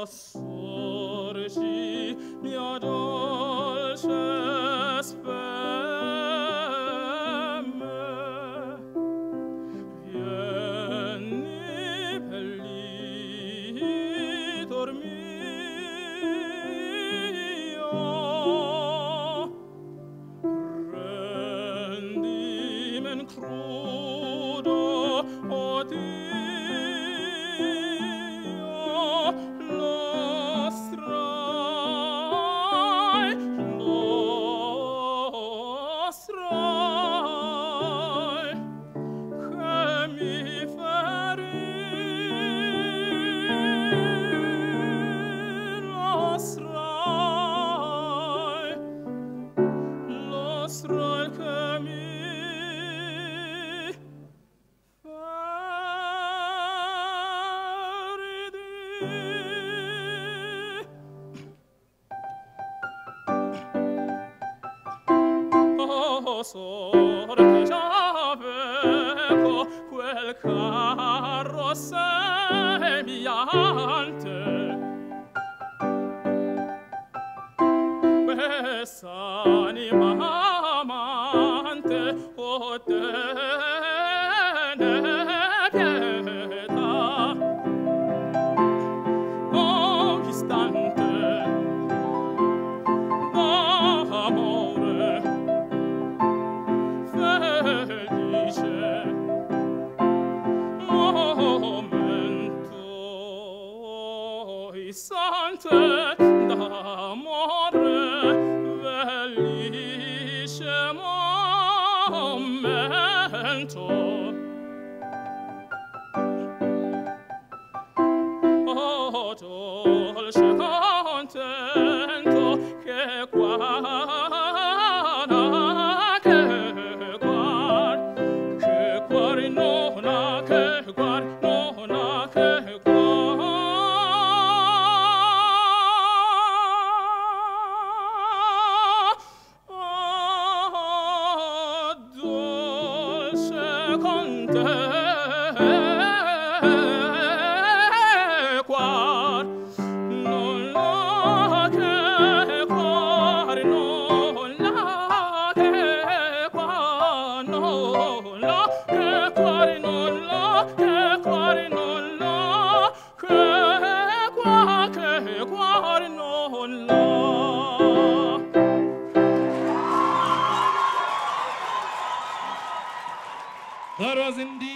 sorgi mia dolce speme. Vieni pellitor mio, rendimen crudo, o Dio, nostrai, che mi feri, nostrai, che mi sorte giaveco quel carro sembiante, quest'anima amante, o tene pietà, oh istante d'amore felice, momento istante d'amore felice, momento, oh dolce contento, che guarda, che cuore non ha, che cuore non ha, che dolce contento, non l'ha, che cuore non l'ha, che cuore non l'ha, che cuore non l'ha, che cuore non l'ha, che cuore non l'ha. That was indeed